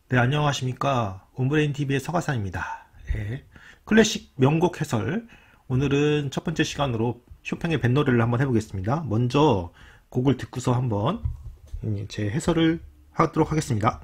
네, 안녕하십니까. 온브레인TV의 서가산입니다. 예, 클래식 명곡 해설. 오늘은 첫 번째 시간으로 쇼팽의 뱃노래를 한번 해보겠습니다. 먼저 곡을 듣고서 한번 제 해설을 하도록 하겠습니다.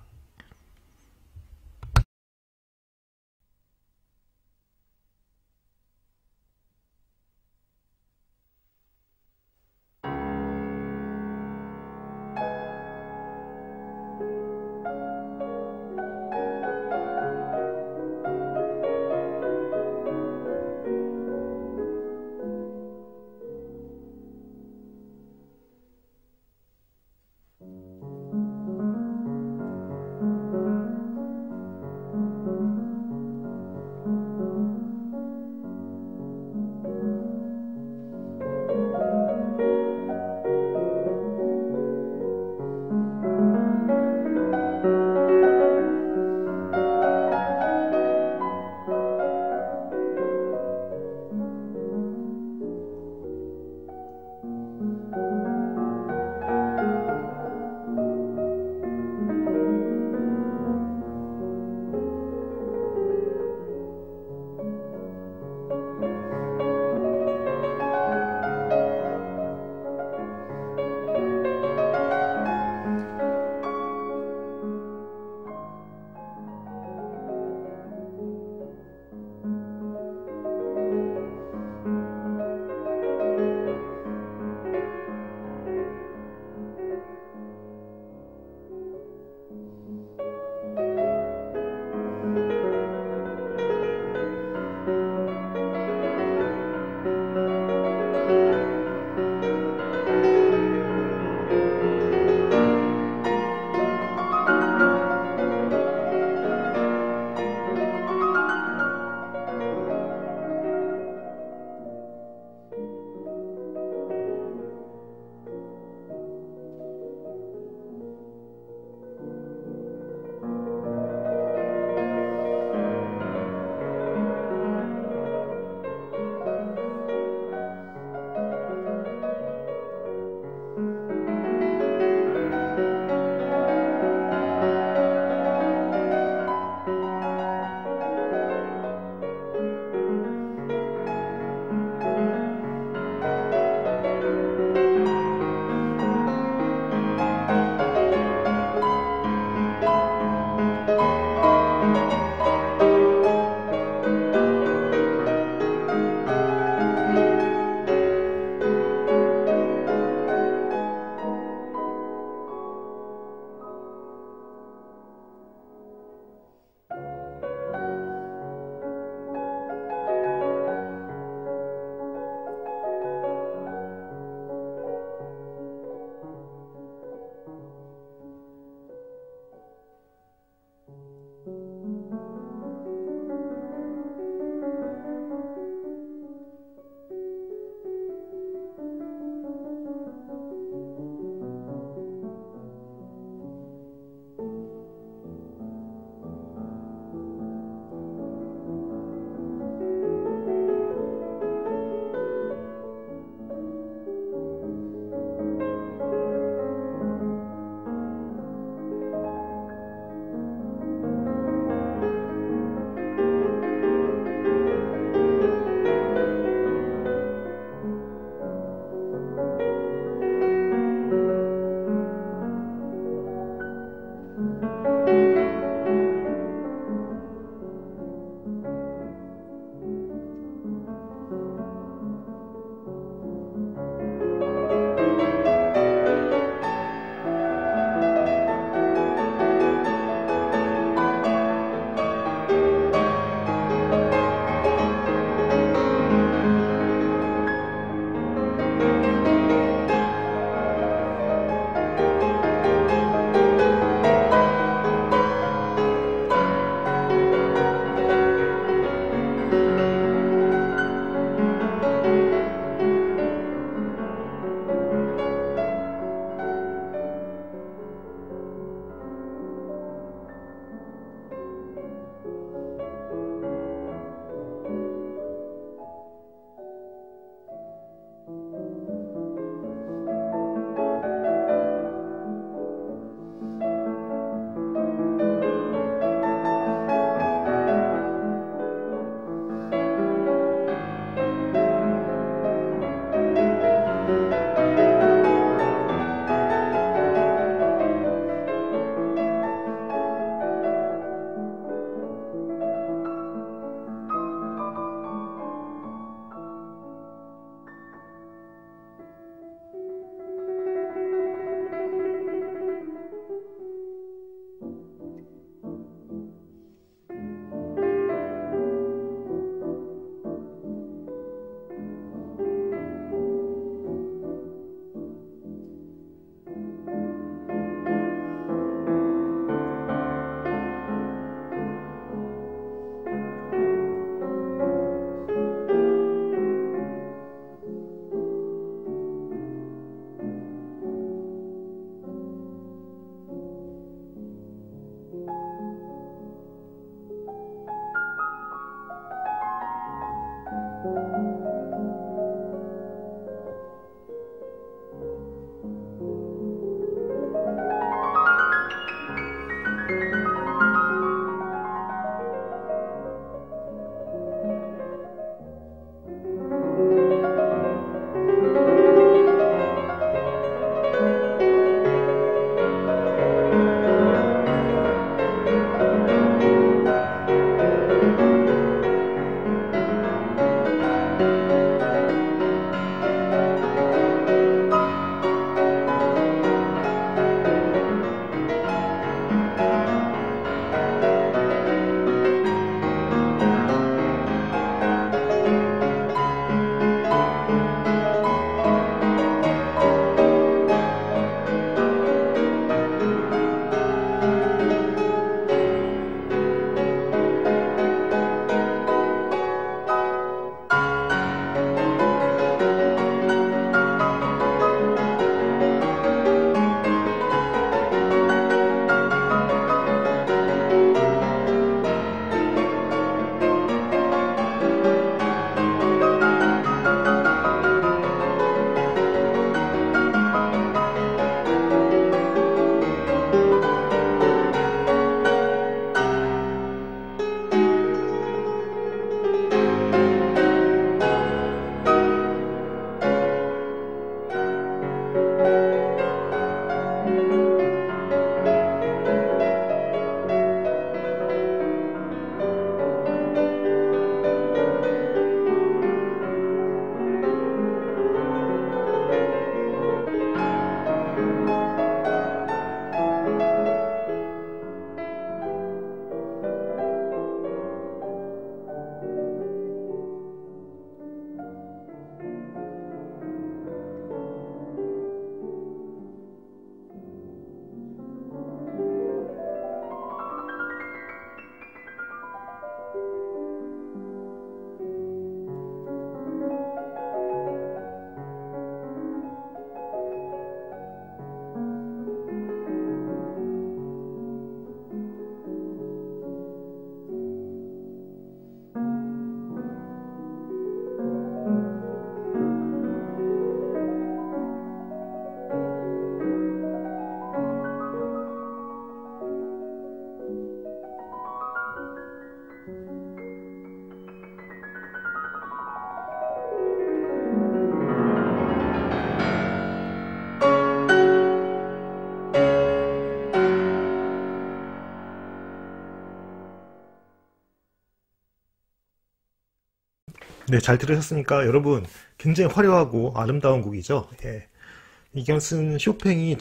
네, 잘 들으셨으니까 여러분 굉장히 화려하고 아름다운 곡이죠. 예. 이것은 쇼팽이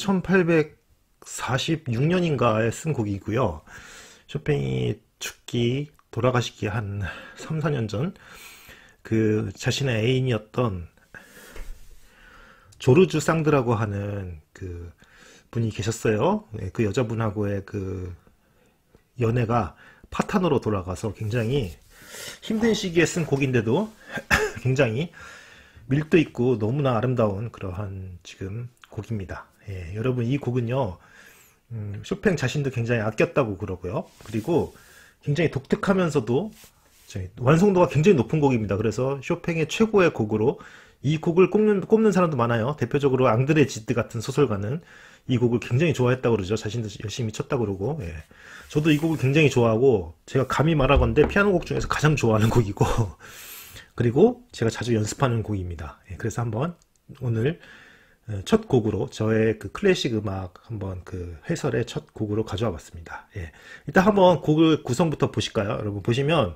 1846년인가에 쓴 곡이고요. 쇼팽이 죽기 돌아가시기 한 3, 4년 전 그 자신의 애인이었던 조르주 상드라고 하는 그 분이 계셨어요. 네, 그 여자분하고의 그 연애가 파탄으로 돌아가서 굉장히 힘든 시기에 쓴 곡인데도 굉장히 밀도 있고 너무나 아름다운 그러한 지금 곡입니다. 예, 여러분 이 곡은요, 쇼팽 자신도 굉장히 아꼈다고 그러고요. 그리고 굉장히 독특하면서도 완성도가 굉장히 높은 곡입니다. 그래서 쇼팽의 최고의 곡으로 이 곡을 꼽는 사람도 많아요. 대표적으로 앙드레 지드 같은 소설가는 이 곡을 굉장히 좋아했다고 그러죠. 자신도 열심히 쳤다고 그러고. 예. 저도 이 곡을 굉장히 좋아하고 제가 감히 말하건대 피아노 곡 중에서 가장 좋아하는 곡이고 그리고 제가 자주 연습하는 곡입니다. 예. 그래서 한번 오늘 첫 곡으로 저의 그 클래식 음악 한번 그 해설의 첫 곡으로 가져와 봤습니다. 예. 일단 한번 곡을 구성부터 보실까요? 여러분 보시면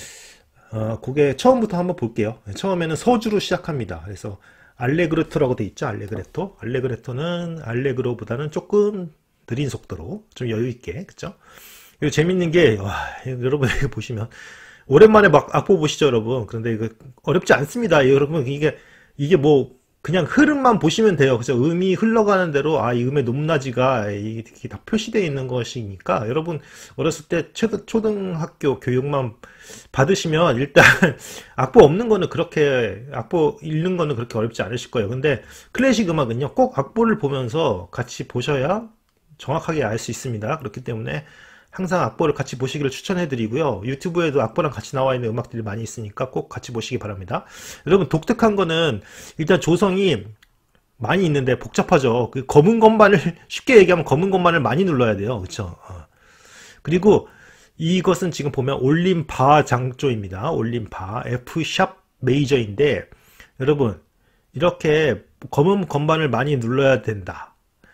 곡의 처음부터 한번 볼게요. 처음에는 서주로 시작합니다. 그래서 알레그레토라고 돼 있죠. 알레그레토. 알레그레토는 알레그로보다는 조금 느린 속도로 좀 여유 있게, 그쵸? 그리고 재밌는 게 여러분 이거 보시면 오랜만에 막 악보 보시죠, 여러분. 그런데 이거 어렵지 않습니다. 여러분 이게 뭐 그냥 흐름만 보시면 돼요. 그죠? 음이 흘러가는 대로 이 음의 높낮이가 이렇게 다 표시되어 있는 것이니까 여러분 어렸을 때 초등학교 교육만 받으시면 일단 악보 없는 거는 그렇게 악보 읽는 거는 그렇게 어렵지 않으실 거예요. 근데 클래식 음악은요 꼭 악보를 보면서 같이 보셔야 정확하게 알 수 있습니다. 그렇기 때문에 항상 악보를 같이 보시기를 추천해 드리고요. 유튜브에도 악보랑 같이 나와 있는 음악들이 많이 있으니까 꼭 같이 보시기 바랍니다. 여러분 독특한 거는 일단 조성이 많이 있는데 복잡하죠. 그 검은 건반을 쉽게 얘기하면 검은 건반을 많이 눌러야 돼요. 그렇죠? 그리고 이것은 지금 보면 올림 바 장조입니다. 올림 바 F 샵 메이저인데 여러분 이렇게 검은 건반을 많이 눌러야 된다.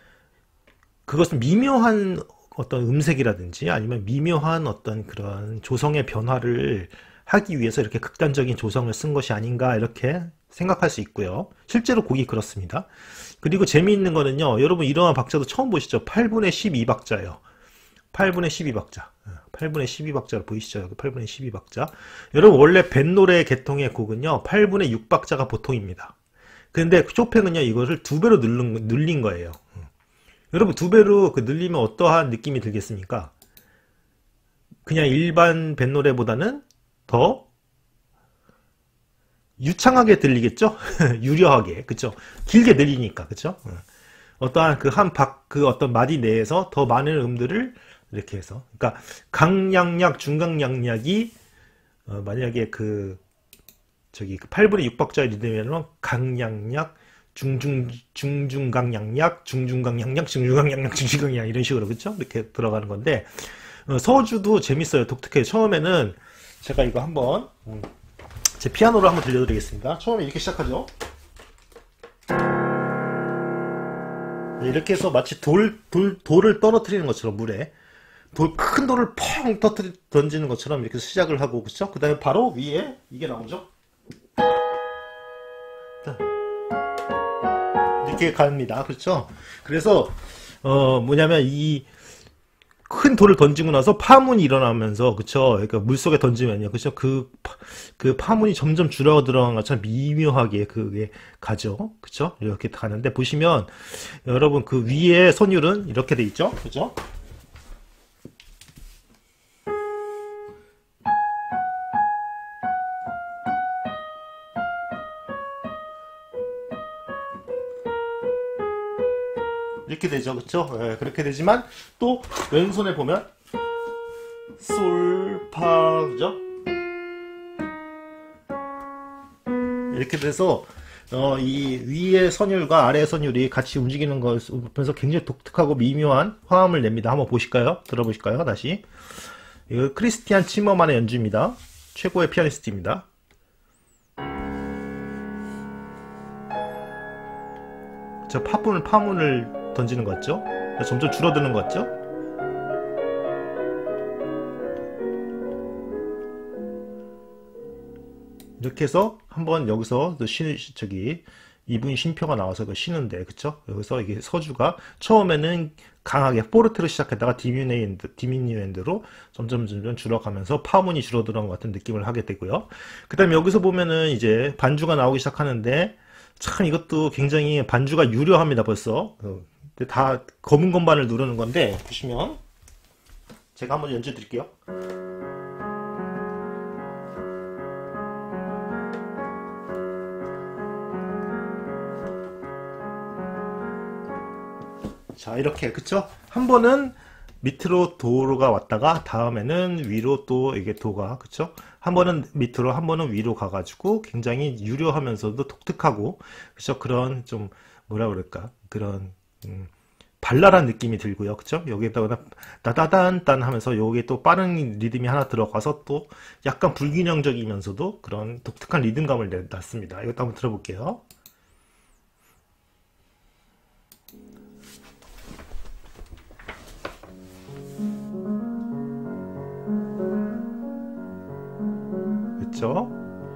그것은 미묘한 어떤 음색이라든지 아니면 미묘한 어떤 그런 조성의 변화를 하기 위해서 이렇게 극단적인 조성을 쓴 것이 아닌가 이렇게 생각할 수 있고요. 실제로 곡이 그렇습니다. 그리고 재미있는 거는요. 여러분 이러한 박자도 처음 보시죠. 8분의 12박자예요. 8분의 12박자. 8분의 12박자로 보이시죠? 8분의 12박자. 여러분 원래 벤노레 계통의 곡은요. 8분의 6박자가 보통입니다. 근데 쇼팽은요. 이것을 2배로 늘린 거예요. 여러분 2배로 그 늘리면 어떠한 느낌이 들겠습니까? 그냥 일반 뱃노래보다는 더 유창하게 들리겠죠? 유려하게, 그쵸? 길게 늘리니까, 그쵸? 어떠한 그 어떤 마디 내에서 더 많은 음들을 이렇게 해서, 그러니까 강약약, 중강약약이 만약에 그 8분의 6박자의 리듬이면 강약약, 중중강약약, 중중강약약, 중중강약약, 중중강약 이런 식으로 그쵸? 이렇게 들어가는 건데 서주도 재밌어요. 독특해요. 처음에는 제가 이거 한번 제 피아노로 한번 들려드리겠습니다. 처음에 이렇게 시작하죠. 이렇게 해서 마치 돌을 떨어뜨리는 것처럼 물에 큰 돌을 펑 던지는 것처럼 이렇게 시작을 하고 그쵸? 그 다음에 바로 위에 이게 나오죠. 이렇게 갑니다. 그렇죠? 그래서 뭐냐면 이 큰 돌을 던지고 나서 파문이 일어나면서 그쵸? 그러니까 물속에 던지면요. 그쵸? 그 파문이 점점 줄어들어가는 것처럼 미묘하게 그게 가죠. 그쵸? 이렇게 가는데 보시면 여러분 그 위에 선율은 이렇게 돼 있죠? 그죠? 이렇게 되죠, 그쵸? 예, 그렇게 되지만 또 왼손에 보면 솔, 파, 그죠? 이렇게 돼서 이 위의 선율과 아래의 선율이 같이 움직이는 것을 보면서 굉장히 독특하고 미묘한 화음을 냅니다. 한번 보실까요? 들어보실까요? 다시. 이거 크리스티안 치머만의 연주입니다. 최고의 피아니스트입니다. 저 파문을 던지는 것 같죠? 점점 줄어드는 것 같죠? 이렇게 해서 한번 여기서 저기 이분 쉼표가 나와서 그 쉬는데, 그쵸? 여기서 이게 서주가 처음에는 강하게 포르테로 시작했다가 디미니엔드로 점점 줄어가면서 파문이 줄어드는 것 같은 느낌을 하게 되고요. 그 다음에 여기서 보면은 이제 반주가 나오기 시작하는데, 참 이것도 굉장히 반주가 유려합니다, 벌써. 다 검은 건반을 누르는 건데, 보시면 제가 한번 연주해 드릴게요. 자, 이렇게, 그쵸? 한 번은 밑으로 도가 왔다가 다음에는 위로 또 이게 도가, 그쵸? 한 번은 밑으로 한 번은 위로 가가지고 굉장히 유려하면서도 독특하고, 그쵸? 그런 좀 뭐라 그럴까, 그런 발랄한 느낌이 들고요, 그쵸? 여기에다가 따다단딴 하면서 여기에 또 빠른 리듬이 하나 들어가서 또 약간 불균형적이면서도 그런 독특한 리듬감을 냈습니다. 이것도 한번 들어볼게요. 그쵸?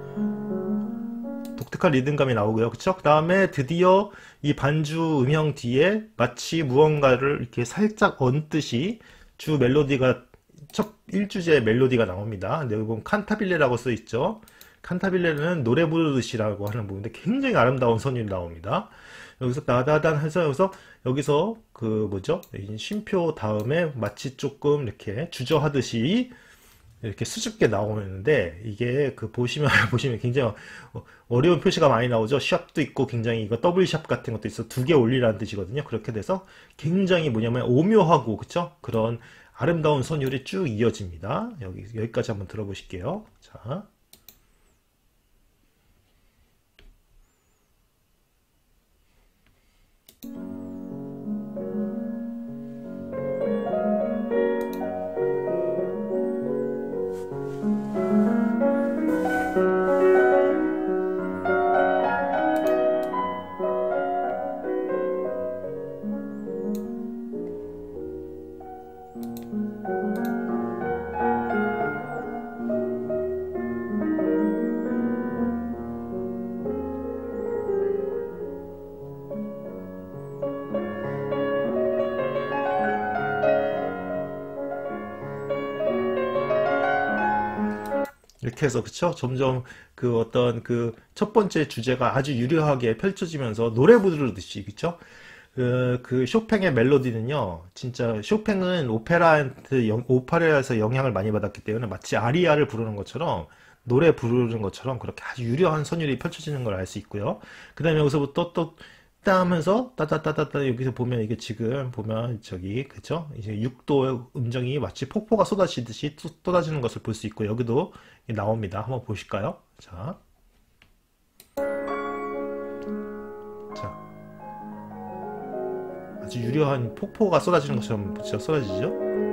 독특한 리듬감이 나오고요. 그쵸? 그 다음에 드디어 이 반주 음형 뒤에 마치 무언가를 이렇게 살짝 얹듯이 주 멜로디가 첫 1주제 멜로디가 나옵니다. 근데 여기 보면 칸타빌레라고 써 있죠. 칸타빌레는 노래 부르듯이라고 하는 부분인데 굉장히 아름다운 선율이 나옵니다. 여기서 나다단 해서 여기서 그 뭐죠? 쉼표 다음에 마치 조금 이렇게 주저하듯이 이렇게 수줍게 나오는데, 이게 그 보시면 굉장히 어려운 표시가 많이 나오죠. 샵도 있고 굉장히 이거 더블 샵 같은 것도 있어. 두 개 올리라는 뜻이거든요. 그렇게 돼서 굉장히 뭐냐면 오묘하고, 그쵸? 그런 아름다운 선율이 쭉 이어집니다. 여기까지 한번 들어보실게요. 자. 이렇게 해서, 그쵸? 점점 그 어떤 그 첫 번째 주제가 아주 유려하게 펼쳐지면서 노래 부르듯이, 그쵸? 그 쇼팽의 멜로디는요, 진짜 쇼팽은 오페라에서 영향을 많이 받았기 때문에 마치 아리아를 부르는 것처럼, 노래 부르는 것처럼 그렇게 아주 유려한 선율이 펼쳐지는 걸 알 수 있고요. 그 다음에 여기서부터 또 하면서 따다따다따 여기서 보면 이게 지금 보면 저기, 그쵸? 이제 6도 음정이 마치 폭포가 쏟아지듯이 쏟아지는 것을 볼 수 있고, 여기도 나옵니다. 한번 보실까요? 자. 자. 아주 유려한 폭포가 쏟아지는 것처럼 쏟아지죠?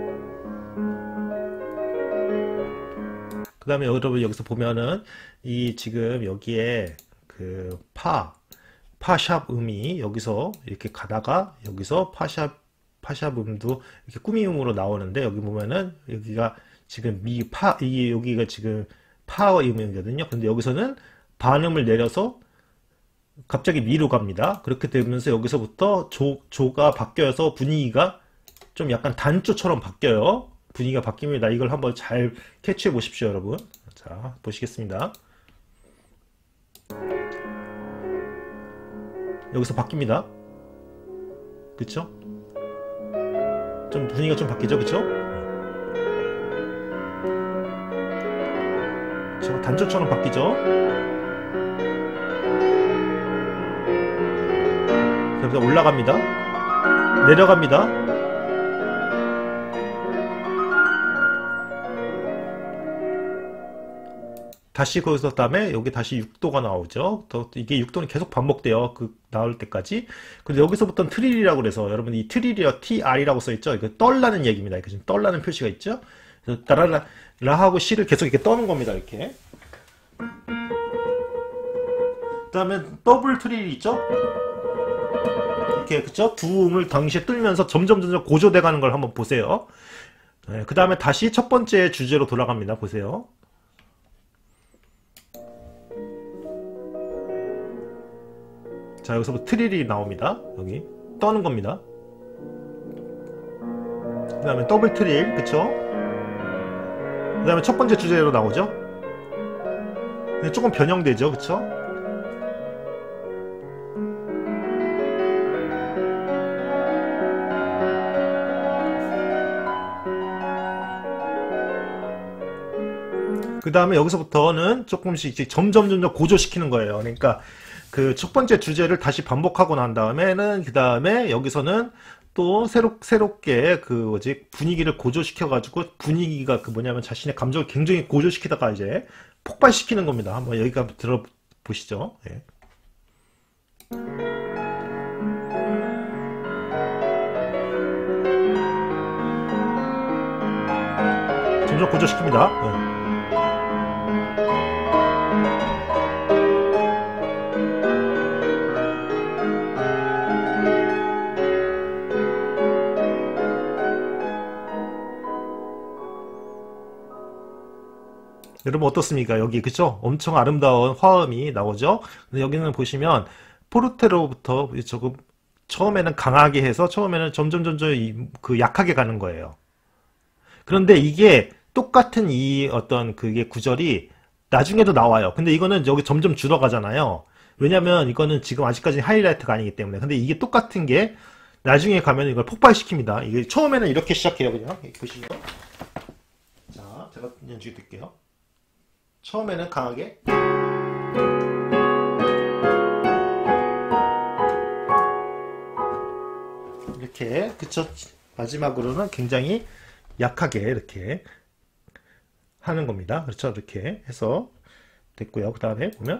그 다음에 여러분 여기서 보면은 이 지금 여기에 그 파샵 음이 여기서 이렇게 가다가 여기서 파샵 음도 이렇게 꾸미음으로 나오는데, 여기 보면은 여기가 지금 이게 여기가 지금 파 음이거든요. 근데 여기서는 반음을 내려서 갑자기 미로 갑니다. 그렇게 되면서 여기서부터 조가 바뀌어서 분위기가 좀 약간 단조처럼 바뀌어요. 분위기가 바뀝니다. 이걸 한번 잘 캐치해 보십시오, 여러분. 자, 보시겠습니다. 여기서 바뀝니다. 그쵸? 좀 분위기가 좀 바뀌죠, 그쵸? 저 단조처럼 바뀌죠? 여기서 올라갑니다. 내려갑니다. 다시 거기서 다음에 여기 다시 6도가 나오죠. 이게 6도는 계속 반복돼요. 나올 때까지. 근데 여기서부터는 트릴이라고 그래서, 여러분 이 트릴이요, TR이라고 써있죠. 이거 떨라는 얘기입니다. 이렇게 지금 떨라는 표시가 있죠. 그래서 따라라 라하고 C를 계속 이렇게 떠는 겁니다. 이렇게. 그 다음에 더블 트릴이 있죠. 이렇게, 그쵸? 두 음을 동시에 뚫면서 점점 고조돼 가는 걸 한번 보세요. 네, 그 다음에 다시 첫 번째 주제로 돌아갑니다. 보세요. 자, 여기서부터 트릴이 나옵니다. 여기 떠는 겁니다. 그 다음에 더블 트릴, 그쵸? 그 다음에 첫 번째 주제로 나오죠. 근데 조금 변형되죠, 그쵸? 그 다음에 여기서부터는 조금씩 이제 점점 고조시키는 거예요. 그러니까 그 첫 번째 주제를 다시 반복하고 난 다음에는, 그 다음에 여기서는 또 새롭게 그 뭐지 분위기를 고조시켜가지고, 분위기가 그 뭐냐면 자신의 감정을 굉장히 고조시키다가 이제 폭발시키는 겁니다. 한번 여기까지 한번 들어보시죠. 예. 점점 고조시킵니다. 예. 여러분 어떻습니까? 여기 그쵸? 엄청 아름다운 화음이 나오죠? 근데 여기는 보시면 포르테로부터 조금 처음에는 강하게 해서 처음에는 점점 그 약하게 가는 거예요. 그런데 이게 똑같은 이 어떤 그게 구절이 나중에도 나와요. 근데 이거는 여기 점점 줄어가잖아요. 왜냐면 이거는 지금 아직까지 하이라이트가 아니기 때문에. 근데 이게 똑같은 게 나중에 가면 이걸 폭발시킵니다. 이게 처음에는 이렇게 시작해요. 그냥 보시면. 자, 제가 연주해 드릴게요. 처음에는 강하게, 이렇게, 그쵸? 마지막으로는 굉장히 약하게 이렇게 하는 겁니다. 그렇죠? 이렇게 해서 됐고요. 그 다음에 보면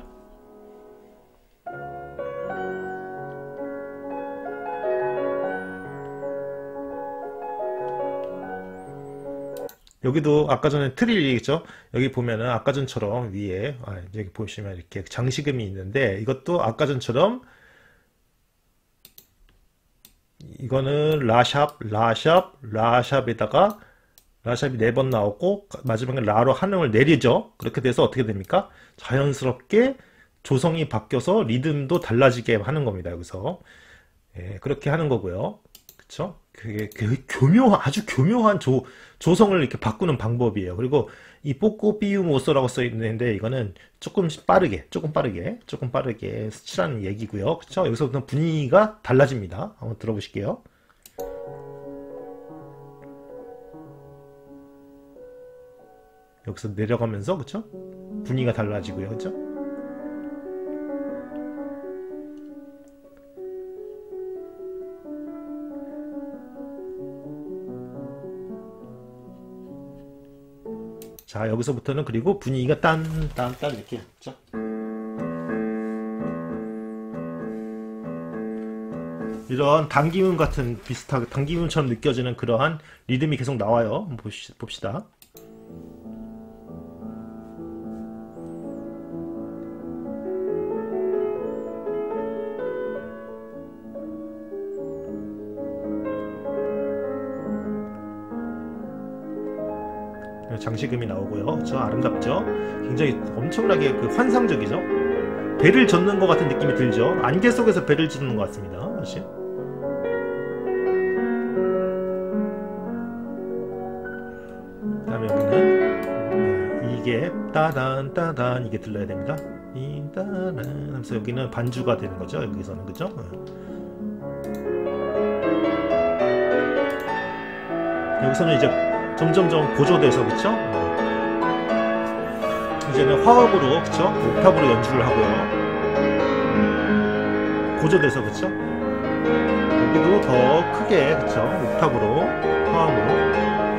여기도 아까 전에 트릴이겠죠? 여기 보면은 아까 전처럼 위에 여기 보시면 이렇게 장식음이 있는데, 이것도 아까 전처럼 이거는 라샵에다가 라샵이 4번 나오고 마지막에 라로 한음을 내리죠. 그렇게 돼서 어떻게 됩니까? 자연스럽게 조성이 바뀌어서 리듬도 달라지게 하는 겁니다. 여기서 예, 그렇게 하는 거고요. 그쵸? 그게 아주 교묘한 조성을 이렇게 바꾸는 방법이에요. 그리고 이 뽀꼬 삐우모소라고 써 있는데, 이거는 조금 빠르게 칠하는 얘기고요. 그쵸? 여기서부터 분위기가 달라집니다. 한번 들어보실게요. 여기서 내려가면서, 그쵸? 분위기가 달라지고요. 그쵸? 자, 여기서부터는 그리고 분위기가 딴 이렇게 했죠. 이런 당김음 같은 비슷하게 당김음처럼 느껴지는 그러한 리듬이 계속 나와요. 한번 봅시다. 장식음이 나오고요. 저 아름답죠? 굉장히 엄청나게 그 환상적이죠? 배를 젓는 것 같은 느낌이 들죠? 안개 속에서 배를 젓는 것 같습니다. 사실. 그 다음에 여기는 이게 따단 이게 들려야 됩니다. 이 따단 하면서 여기는 반주가 되는 거죠. 여기서는 그죠? 여기서는 이제 점점 고조돼서, 그쵸? 이제는 화음으로, 그쵸? 옥탑으로 연주를 하고요. 고조돼서, 그쵸? 여기도 더 크게, 그쵸? 옥탑으로, 화음으로.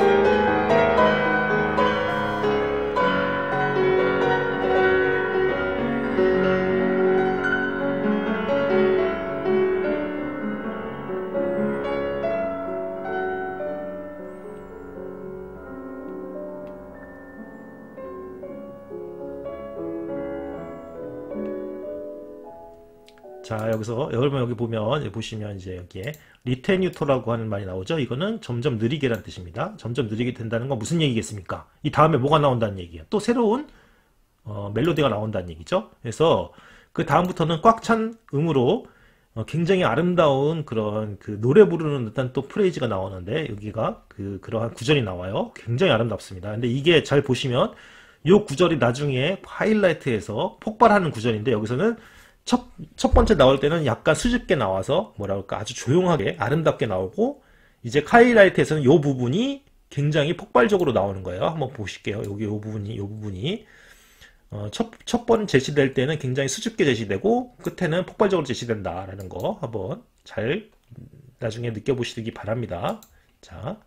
자, 여기서 여러분 여기 보시면 이제 여기에 리테뉴토라고 하는 말이 나오죠. 이거는 점점 느리게란 뜻입니다. 점점 느리게 된다는 건 무슨 얘기겠습니까? 이 다음에 뭐가 나온다는 얘기예요. 또 새로운 멜로디가 나온다는 얘기죠. 그래서 그 다음부터는 꽉 찬 음으로 굉장히 아름다운 그런 그 노래 부르는 듯한 또 프레이즈가 나오는데 여기가 그러한 구절이 나와요. 굉장히 아름답습니다. 근데 이게 잘 보시면 요 구절이 나중에 하이라이트에서 폭발하는 구절인데 여기서는 첫 번째 나올 때는 약간 수줍게 나와서 뭐랄까 아주 조용하게 아름답게 나오고 이제 하이라이트에서는 요 부분이 굉장히 폭발적으로 나오는 거예요. 한번 보실게요. 여기 요 부분이 첫 번 제시될 때는 굉장히 수줍게 제시되고 끝에는 폭발적으로 제시된다라는 거 한번 잘 나중에 느껴보시기 바랍니다. 자,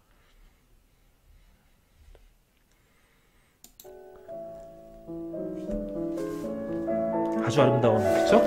아주 아름다운 그쵸?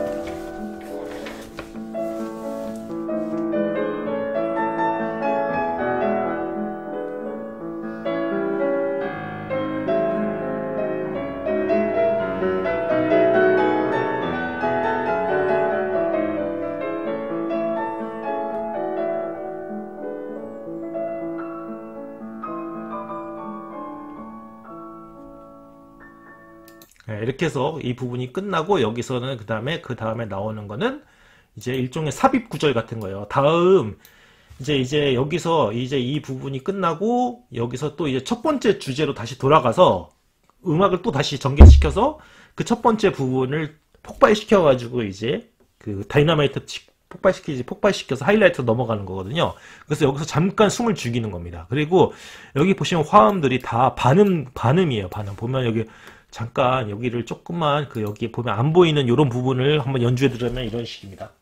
네, 이렇게 해서 이 부분이 끝나고 여기서는 그 다음에 나오는 거는 이제 일종의 삽입 구절 같은 거예요. 다음 이제 여기서 이제 이 부분이 끝나고 여기서 또 이제 첫 번째 주제로 다시 돌아가서 음악을 또 다시 전개시켜서 그 첫 번째 부분을 폭발시켜 가지고 이제 그 다이너마이트 폭발시켜서 하이라이트로 넘어가는 거거든요. 그래서 여기서 잠깐 숨을 죽이는 겁니다. 그리고 여기 보시면 화음들이 다 반음이에요. 반음. 보면 여기 잠깐 여기를 조금만 여기 보면 안 보이는 이런 부분을 한번 연주해 드리면 이런 식입니다.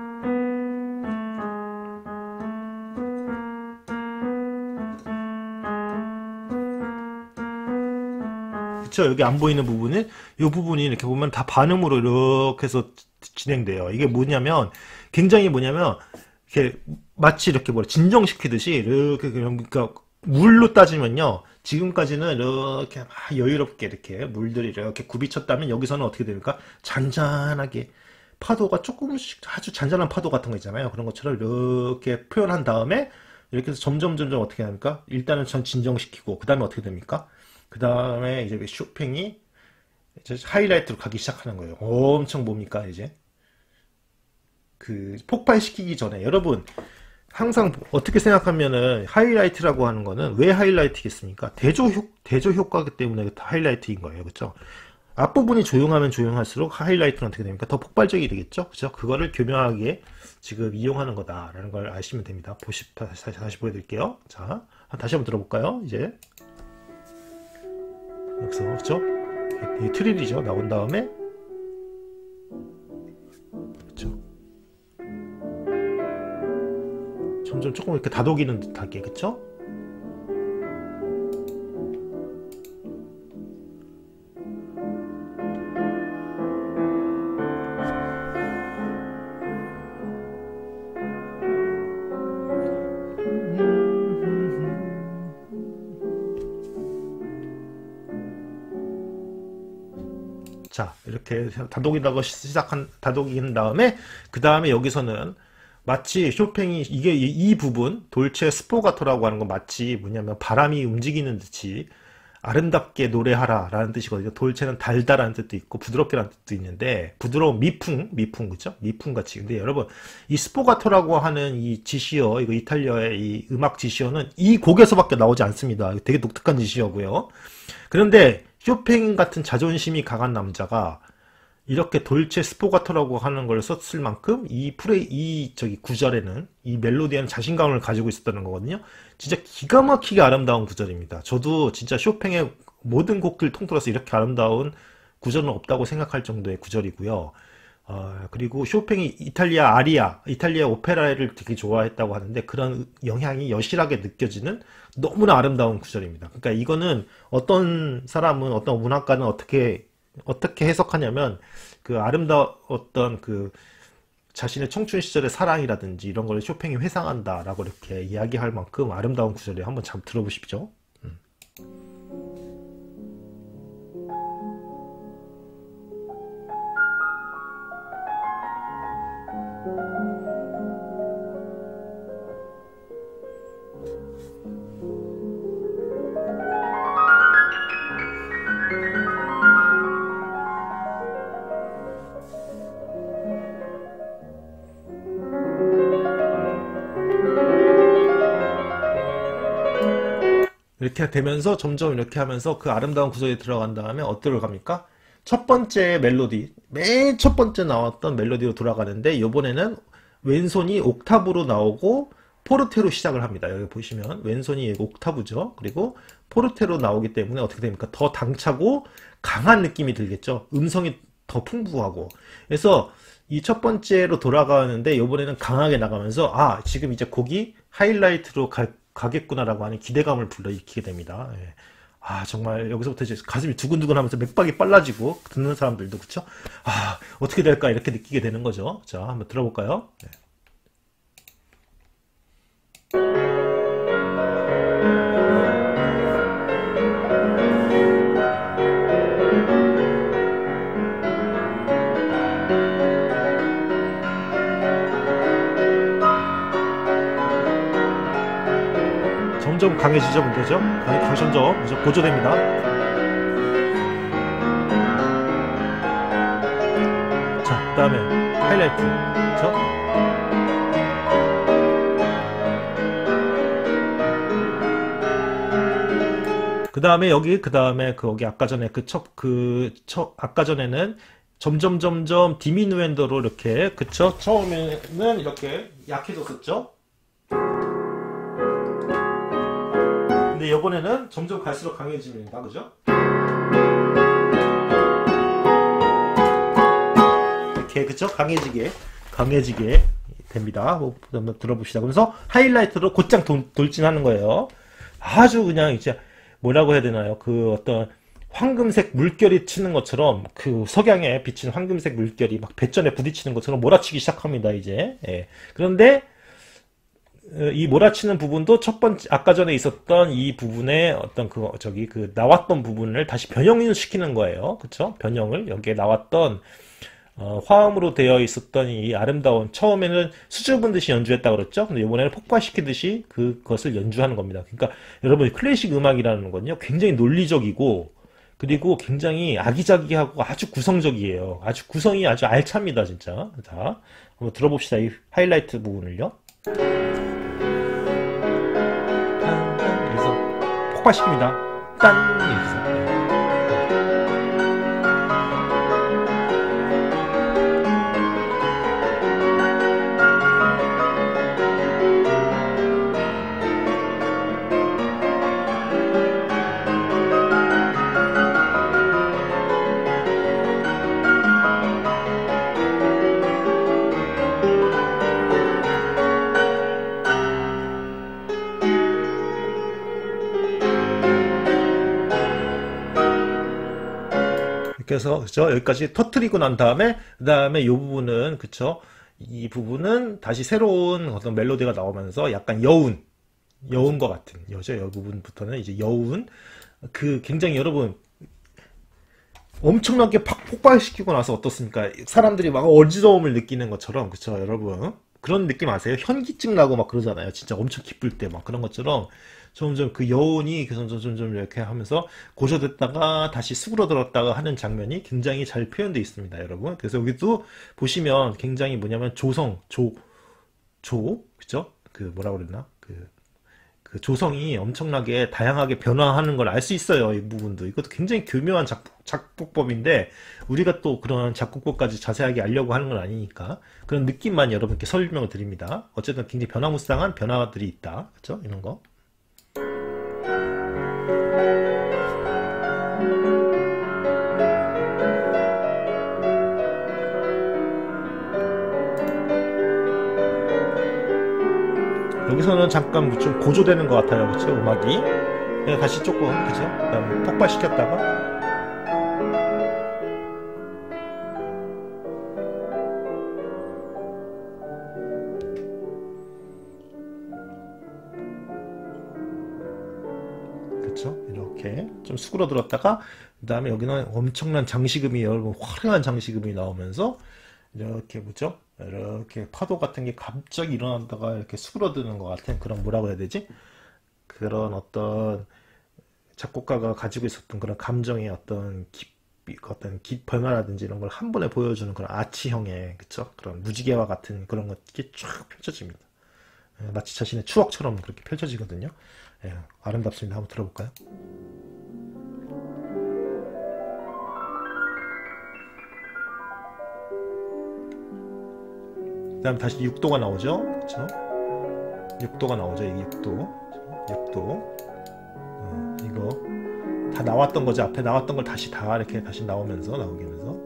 그쵸? 여기 안 보이는 부분은 이 부분이 이렇게 보면 다 반음으로 이렇게 해서 진행돼요. 이게 뭐냐면 굉장히 뭐냐면 이렇게 마치 이렇게 진정시키듯이 이렇게 그러니까 물로 따지면요. 지금까지는 이렇게 막 여유롭게 이렇게 물들이 이렇게 굽이쳤다면 여기서는 어떻게 됩니까? 잔잔하게 파도가 조금씩 아주 잔잔한 파도 같은 거 있잖아요. 그런 것처럼 이렇게 표현한 다음에 이렇게 해서 점점 어떻게 합니까? 일단은 전 진정시키고 그 다음에 어떻게 됩니까? 그 다음에 이제 쇼팽이 이제 하이라이트로 가기 시작하는 거예요. 엄청 뭡니까 이제 폭발시키기 전에 여러분 항상 어떻게 생각하면은 하이라이트라고 하는 거는 왜 하이라이트겠습니까? 대조 효과기 때문에 하이라이트인 거예요. 그렇죠? 앞부분이 조용하면 조용할수록 하이라이트는 어떻게 됩니까? 더 폭발적이 되겠죠? 그죠? 그거를 교묘하게 지금 이용하는 거다라는 걸 아시면 됩니다. 다시 보여드릴게요. 자, 다시 한번 들어볼까요? 이제 여기서 그렇죠? 이 트릴이죠. 나온 다음에 그렇죠? 점점 조금 이렇게 다독이는 듯하게 그쵸? 자 이렇게 다독인 다음에 그 다음에 여기서는 마치 쇼팽이 이게 이 부분 돌체 스포가토라고 하는 건 마치 뭐냐면 바람이 움직이는 듯이 아름답게 노래하라 라는 뜻이거든요. 돌체는 달달한 뜻도 있고 부드럽게라는 뜻도 있는데 부드러운 미풍 그죠? 미풍 같이. 근데 여러분 이 스포가토라고 하는 이 지시어 이거 이탈리아의 이 음악 지시어는 이 곡에서밖에 나오지 않습니다. 되게 독특한 지시어고요. 그런데 쇼팽 같은 자존심이 강한 남자가 이렇게 돌체 스포가토라고 하는 걸 썼을 만큼 이 구절에는 이 멜로디에는 자신감을 가지고 있었다는 거거든요. 진짜 기가 막히게 아름다운 구절입니다. 저도 진짜 쇼팽의 모든 곡들 통틀어서 이렇게 아름다운 구절은 없다고 생각할 정도의 구절이고요. 그리고 쇼팽이 이탈리아 오페라를 되게 좋아했다고 하는데 그런 영향이 여실하게 느껴지는 너무나 아름다운 구절입니다. 그러니까 이거는 어떤 사람은 어떤 문학가는 어떻게 해석하냐면 아름다웠던 자신의 청춘 시절의 사랑이라든지 이런 걸 쇼팽이 회상한다라고 이렇게 이야기할 만큼 아름다운 구절이에요. 한번 잘 들어보십시오. 이렇게 되면서 점점 이렇게 하면서 그 아름다운 구조에 들어간 다음에 어디로 갑니까? 첫 번째 멜로디, 맨 첫 번째 나왔던 멜로디로 돌아가는데 이번에는 왼손이 옥타브로 나오고 포르테로 시작을 합니다. 여기 보시면 왼손이 옥타브죠. 그리고 포르테로 나오기 때문에 어떻게 됩니까? 더 당차고 강한 느낌이 들겠죠. 음성이 더 풍부하고. 그래서 이 첫 번째로 돌아가는데 이번에는 강하게 나가면서 아 지금 이제 곡이 하이라이트로 가겠구나라고 하는 기대감을 불러일으키게 됩니다. 예. 아 정말 여기서부터 이제 가슴이 두근두근 하면서 맥박이 빨라지고 듣는 사람들도 그쵸? 아 어떻게 될까 이렇게 느끼게 되는 거죠. 자 한번 들어볼까요? 네. 점점 강해지죠 문제죠? 점점 고조됩니다. 자 그 다음에 하이라이트 그쵸? 그 다음에 여기 거기 아까 전에 아까 전에는 점점 디미누엔더로 이렇게 그쵸? 처음에는 이렇게 약해졌었죠? 근데 이번에는 점점 갈수록 강해집니다. 그죠? 이렇게 그쵸? 강해지게 됩니다. 한번 들어봅시다. 그래서 하이라이트로 곧장 돌진하는 거예요. 아주 그냥 이제 뭐라고 해야 되나요? 그 어떤 황금색 물결이 치는 것처럼 그 석양에 비친 황금색 물결이 막 배전에 부딪히는 것처럼 몰아치기 시작합니다. 이제 그런데 이 몰아치는 부분도 첫 번째 아까 전에 있었던 이 부분에 어떤 그 나왔던 부분을 다시 변형을 시키는 거예요. 그쵸? 변형을 여기에 나왔던 화음으로 되어 있었던 이 아름다운 처음에는 수줍은 듯이 연주했다 그랬죠. 근데 이번에는 폭발시키듯이 그것을 연주하는 겁니다. 그러니까 여러분 클래식 음악이라는 건요 굉장히 논리적이고 그리고 굉장히 아기자기하고 아주 구성적이에요. 아주 구성이 아주 알찹니다 진짜. 자 한번 들어봅시다. 이 하이라이트 부분을요. 폭발시킵니다. 딴 이렇게. 그래서 그죠 여기까지 터트리고 난 다음에 이 부분은 그쵸 이 부분은 다시 새로운 어떤 멜로디가 나오면서 약간 여운과 같은 여죠. 이 부분부터는 이제 여운 굉장히 여러분 엄청나게 팍 폭발시키고 나서 어떻습니까? 사람들이 막 어지러움을 느끼는 것처럼 그쵸 여러분 그런 느낌 아세요? 현기증 나고 막 그러잖아요. 진짜 엄청 기쁠 때 막 그런 것처럼 점점 그 여운이 점점 이렇게 하면서 고조됐다가 다시 수그러들었다가 하는 장면이 굉장히 잘 표현되어 있습니다, 여러분. 그래서 여기도 보시면 굉장히 뭐냐면 그죠? 뭐라고 그랬나? 그 조성이 엄청나게 다양하게 변화하는 걸 알 수 있어요. 이 부분도. 이것도 굉장히 교묘한 작곡법인데 우리가 또 그런 작곡법까지 자세하게 알려고 하는 건 아니니까 그런 느낌만 여러분께 설명을 드립니다. 어쨌든 굉장히 변화무쌍한 변화들이 있다. 그렇죠? 이런 거. 여기서는 잠깐 좀 고조되는 것 같아요. 그쵸? 음악이. 다시 조금, 그쵸? 그다음에 폭발시켰다가. 그쵸? 이렇게 좀 수그러들었다가, 그 다음에 여기는 엄청난 장식음이, 여러분, 화려한 장식음이 나오면서, 이렇게, 그죠? 이렇게 파도 같은 게 갑자기 일어났다가 이렇게 수그러드는 것 같은 그런 뭐라고 해야 되지? 그런 어떤 작곡가가 가지고 있었던 그런 감정의 어떤 변화라든지 이런 걸 한 번에 보여주는 그런 아치형의 그쵸? 그런 무지개와 같은 그런 것이 쫙 펼쳐집니다. 마치 자신의 추억처럼 그렇게 펼쳐지거든요. 예, 아름답습니다. 한번 들어볼까요? 그 다음 다시 6도가 나오죠. 그쵸? 6도가 나오죠. 이게 6도. 6도. 이거 다 나왔던 거죠. 앞에 나왔던 걸 다시 다 이렇게 다시 나오면서 나오게 하면서.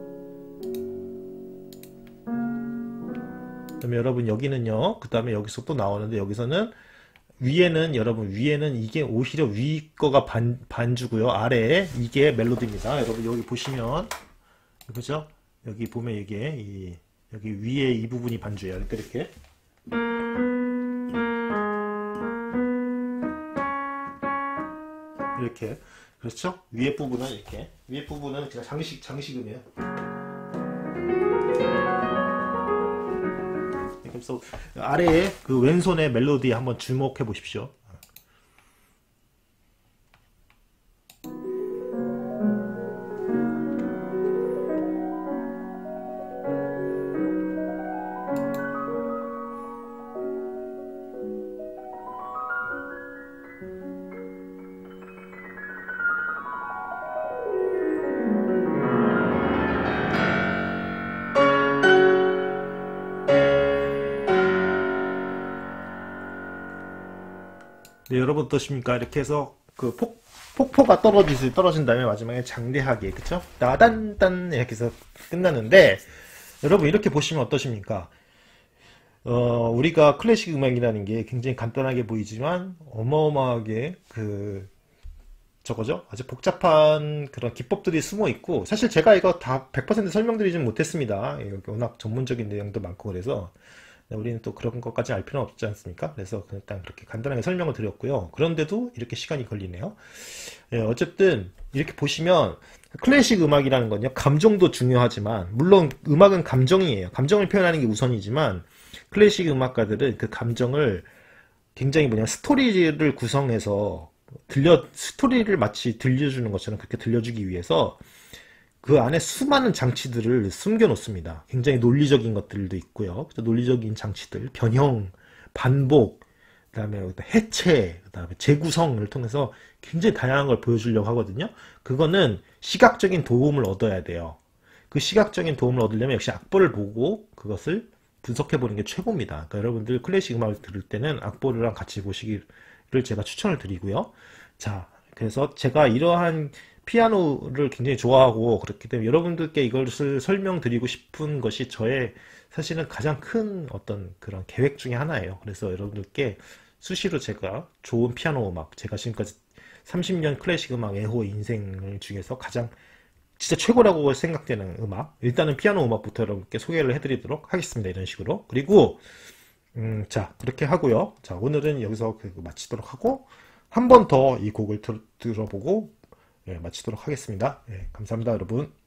그러면 여러분 여기는요. 그 다음에 여기서 또 나오는데 여기서는 위에는 여러분 위에는 이게 오히려 위 거가 반주고요. 아래에 이게 멜로디입니다. 여러분 여기 보시면 그죠? 여기 보면 이게 여기 위에 이 부분이 반주예요. 이렇게 이렇게 그렇죠? 위에 부분은 이렇게 위에 부분은 그냥 장식음이에요. 그래서 아래에 그 왼손의 멜로디에 한번 주목해 보십시오. 네, 여러분 어떠십니까? 이렇게 해서 그 폭포가 떨어진 다음에 마지막에 장대하게 그쵸? 따단딴 이렇게 해서 끝나는데 여러분 이렇게 보시면 어떠십니까? 우리가 클래식 음악이라는 게 굉장히 간단하게 보이지만 어마어마하게 저거죠? 아주 복잡한 그런 기법들이 숨어 있고 사실 제가 이거 다 100% 설명드리진 못했습니다. 워낙 전문적인 내용도 많고 그래서 우리는 또 그런 것까지 알 필요는 없지 않습니까? 그래서 일단 그렇게 간단하게 설명을 드렸고요. 그런데도 이렇게 시간이 걸리네요. 예, 어쨌든 이렇게 보시면 클래식 음악이라는 건요. 감정도 중요하지만 물론 음악은 감정이에요. 감정을 표현하는 게 우선이지만 클래식 음악가들은 그 감정을 굉장히 스토리를 구성해서 스토리를 마치 들려주는 것처럼 그렇게 들려주기 위해서 그 안에 수많은 장치들을 숨겨 놓습니다. 굉장히 논리적인 것들도 있고요. 논리적인 장치들, 변형, 반복, 그 다음에 해체, 그 다음에 재구성을 통해서 굉장히 다양한 걸 보여주려고 하거든요. 그거는 시각적인 도움을 얻어야 돼요. 그 시각적인 도움을 얻으려면 역시 악보를 보고 그것을 분석해 보는 게 최고입니다. 그러니까 여러분들 클래식 음악을 들을 때는 악보랑 같이 보시기를 제가 추천을 드리고요. 자, 그래서 제가 이러한 피아노를 굉장히 좋아하고 그렇기 때문에 여러분들께 이것을 설명드리고 싶은 것이 저의 사실은 가장 큰 어떤 그런 계획 중에 하나예요. 그래서 여러분들께 수시로 제가 좋은 피아노 음악, 제가 지금까지 30년 클래식 음악 애호 인생 중에서 가장 진짜 최고라고 생각되는 음악, 일단은 피아노 음악부터 여러분께 소개를 해드리도록 하겠습니다. 이런 식으로. 그리고 자, 그렇게 하고요. 자, 오늘은 여기서 마치도록 하고 한 번 더 이 곡을 들어보고 마치도록 하겠습니다. 감사합니다, 여러분.